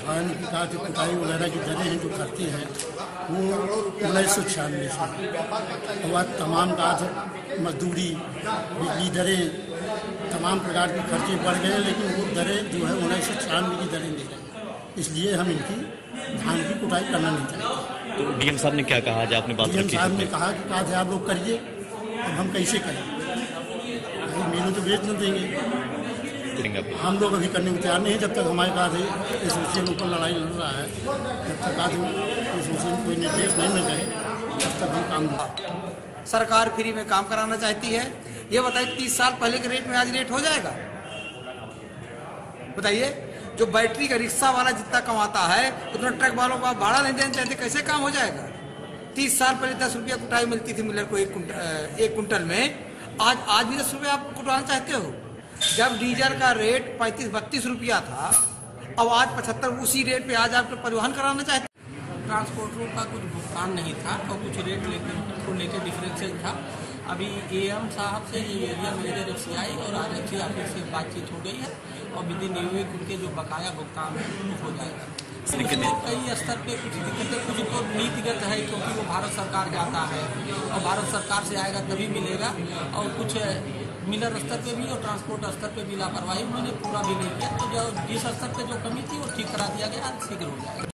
धान की काट कुटाई वगैरह की दरें हैं जो करते हैं वो 1996 से, और आज तमाम काट मजदूरी, बिजली दरें, तमाम प्रकार के खर्चे बढ़ गए, लेकिन वो दरें जो है 1996 की दरें दे रहे हैं। इसलिए हम इनकी धान की कुटाई करना नहीं चाहते। तो डीएम साहब ने क्या कहा? आज आपने बात डीएम रखी? साहब ने कहा कि काज आप लोग करिए, अब हम कैसे करें, मेनू तो बेच न देंगे। हम लोग अभी करने को तैयार नहीं है जब तक हमारे पास इस विषय में ऊपर लड़ाई लड़ रहा है, जब तक आज इस विषय में कोई निर्देश नहीं मिल रहे तब तक हम काम। सरकार फ्री में काम कराना चाहती है। ये बताइए 30 साल पहले के रेट में आज रेट हो जाएगा? बताइए, जो बैटरी का रिक्शा वाला जितना कमाता है उतना ट्रक वालों को आप भाड़ा नहीं देना चाहते, कैसे काम हो जाएगा? 30 साल पहले 10 रुपया कुटाई मिलती थी मिलर को एक कुंटल में, आज भी 10 रुपया आप कुटवाना चाहते हो? जब डीजल का रेट 35-32 रुपया था, अब आज 75, उसी रेट पे आज आप परिवहन कराना चाहते? ट्रांसपोर्टरों का कुछ भुगतान नहीं था और कुछ रेट लेकर डिफरेंशियल था। अभी एएम साहब से एरिया मैनेजर एफसीआई और आरएफसी ऑफिस से बातचीत हो गई है और विद इन ए वीक उनके जो बकाया भुगतान है वो हो जाएगा। कई स्तर पे कुछ दिक्कतें, कुछ तो नीतिगत है क्योंकि वो भारत सरकार जाता है और भारत सरकार से आएगा तभी मिलेगा, और कुछ मिलर स्तर पे भी और ट्रांसपोर्ट स्तर पे भी लापरवाही उन्होंने पूरा भी नहीं किया, तो जो जिस स्तर पे जो कमी थी वो ठीक करा दिया गया, शीघ्र हो जाएगा।